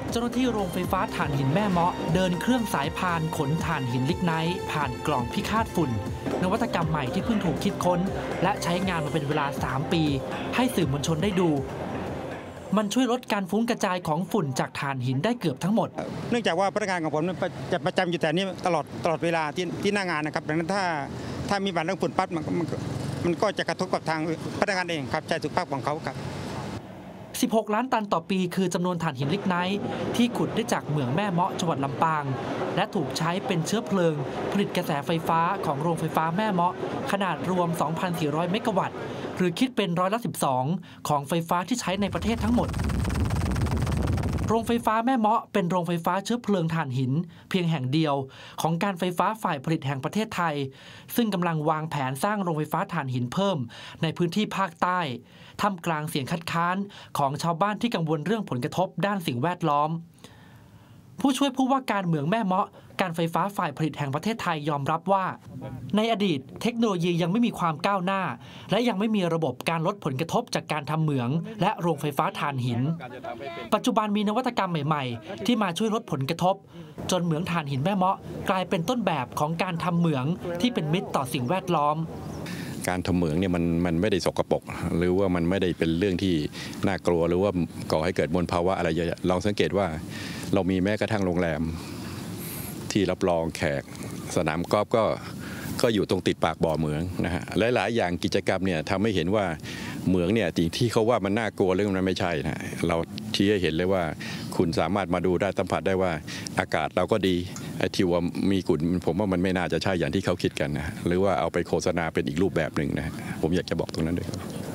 เจ้าหน้าที่โรงไฟฟ้าถ่านหินแม่เมาะเดินเครื่องสายพานขนถ่านหินลิกไนท์ผ่านกล่องพิฆาตฝุ่นนวัตกรรมใหม่ที่เพิ่งถูกคิดค้นและใช้งานมาเป็นเวลา3 ปีให้สื่อมวลชนได้ดูมันช่วยลดการฟุ้งกระจายของฝุ่นจากถ่านหินได้เกือบทั้งหมดเนื่องจากว่าพนักงานของผมจะประจำอยู่แต่นี้ตลอดเวลาที่หน้างานนะครับดังนั้นถ้ามีปัญหาเรื่องฝุ่นปั๊บมันก็จะกระทบกับทางพนักงานเองครับใจสุขภาพของเขาครับ 16 ล้านตันต่อปีคือจำนวนถ่านหินลิกไนท์ที่ขุดได้จากเหมืองแม่เมาะจังหวัดลำปางและถูกใช้เป็นเชื้อเพลิงผลิตกระแสไฟฟ้าของโรงไฟฟ้าแม่เมาะขนาดรวม 2,400 เมกะวัตต์หรือคิดเป็น12%ของไฟฟ้าที่ใช้ในประเทศทั้งหมดโรงไฟฟ้าแม่เมาะเป็นโรงไฟฟ้าเชื้อเพลิงถ่านหินเพียงแห่งเดียวของการไฟฟ้าฝ่ายผลิตแห่งประเทศไทยซึ่งกำลังวางแผนสร้างโรงไฟฟ้าถ่านหินเพิ่มในพื้นที่ภาคใต้ท่ามกลางเสียงคัดค้านของชาวบ้านที่กังวลเรื่องผลกระทบด้านสิ่งแวดล้อมผู้ช่วยผู้ว่าการเหมืองแม่เมาะการไฟฟ้าฝ่ายผลิตแห่งประเทศไทยยอมรับว่าในอดีตเทคโนโลยียังไม่มีความก้าวหน้าและยังไม่มีระบบการลดผลกระทบจากการทำเหมืองและโรงไฟฟ้าถ่านหินปัจจุบันมีนวัตกรรมใหม่ๆที่มาช่วยลดผลกระทบจนเหมืองถ่านหินแม่เมาะกลายเป็นต้นแบบของการทำเหมืองที่เป็นมิตรต่อสิ่งแวดล้อมการทำเหมืองเนี่ยมันไม่ได้สกปรกหรือว่ามันไม่ได้เป็นเรื่องที่น่ากลัวหรือว่าก่อให้เกิดมลภาวะอะไรเยอะลองสังเกตว่าเรามีแม้กระทั่งโรงแรมที่รับรองแขกสนามกอล์ฟก็อยู่ตรงติดปากบ่อเหมืองนะฮะหลายๆอย่างกิจกรรมเนี่ยทำให้เห็นว่าเหมืองเนี่ยที่เขาว่ามันน่ากลัวเรื่องนั้นไม่ใช่นะเราชี้ให้เห็นเลยว่าคุณสามารถมาดูได้สัมผัสได้ว่าอากาศเราก็ดีไอ้ที่ว่ามีฝุ่นผมว่ามันไม่น่าจะใช่อย่างที่เขาคิดกันนะหรือว่าเอาไปโฆษณาเป็นอีกรูปแบบหนึ่งนะผมอยากจะบอกตรงนั้นด้วย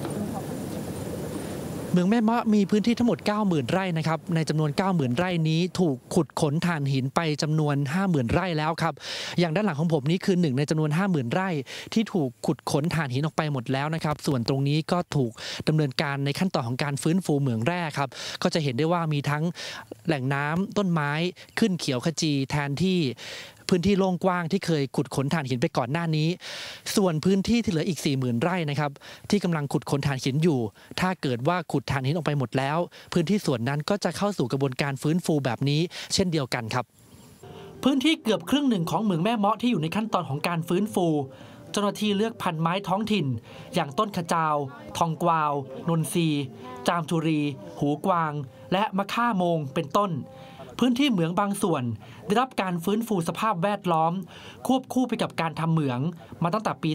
เมืองแม่เมาะมีพื้นที่ทั้งหมด 90,000 ไร่นะครับในจำนวน 90,000 ไร่นี้ถูกขุดขนถ่านหินไปจำนวน 50,000 ไร่แล้วครับอย่างด้านหลังของผมนี้คือ1ในจำนวน 50,000 ไร่ที่ถูกขุดขนถ่านหินออกไปหมดแล้วนะครับส่วนตรงนี้ก็ถูกดำเนินการในขั้นตอนของการฟื้นฟูเหมืองแร่ครับก็จะเห็นได้ว่ามีทั้งแหล่งน้ำต้นไม้ขึ้นเขียวขจีแทนที่พื้นที่โล่งกว้างที่เคยขุดขนถ่านหินไปก่อนหน้านี้ส่วนพื้นที่ที่เหลืออีก 40,000 ไร่นะครับที่กำลังขุดขนถ่านหินอยู่ถ้าเกิดว่าขุดถ่านหินออกไปหมดแล้วพื้นที่ส่วนนั้นก็จะเข้าสู่กระบวนการฟื้นฟูแบบนี้เช่นเดียวกันครับพื้นที่เกือบครึ่งหนึ่งของเหมืองแม่เมาะที่อยู่ในขั้นตอนของการฟื้นฟูเจ้าหน้าที่เลือกพันธุ์ไม้ท้องถิ่นอย่างต้นขจาวทองกวาวนนทรีจามจุรีหูกวางและมะค่าโมงเป็นต้นพื้นที่เหมืองบางส่วนได้รับการฟื้นฟูสภาพแวดล้อมควบคู่ไปกับการทำเหมืองมาตั้งแต่ปี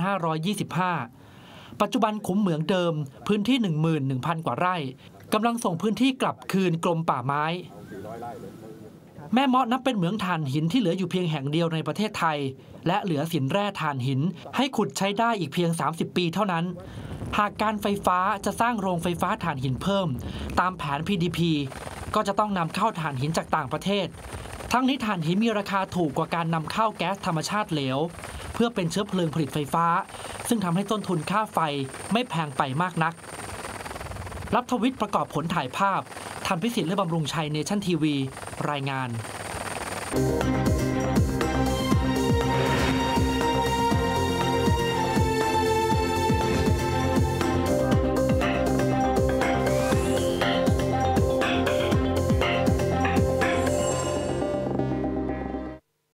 2525 ปัจจุบันขุมเหมืองเดิมพื้นที่ 11,000 กว่าไร่กำลังส่งพื้นที่กลับคืนกรมป่าไม้แม่เมาะนับเป็นเหมืองถ่านหินที่เหลืออยู่เพียงแห่งเดียวในประเทศไทยและเหลือสินแร่ถ่านหินให้ขุดใช้ได้อีกเพียง 30 ปีเท่านั้นหากการไฟฟ้าจะสร้างโรงไฟฟ้าถ่านหินเพิ่มตามแผน PDP ก็จะต้องนำเข้าถ่านหินจากต่างประเทศทั้งนี้ถ่านหินมีราคาถูกกว่าการนำเข้าแก๊สธรรมชาติเหลวเพื่อเป็นเชื้อเพลิงผลิตไฟฟ้าซึ่งทำให้ต้นทุนค่าไฟไม่แพงไปมากนักรับทวิตประกอบผลถ่ายภาพทันพิสิทธิ์และบำรุงชัยเนชั่นทีวีรายงาน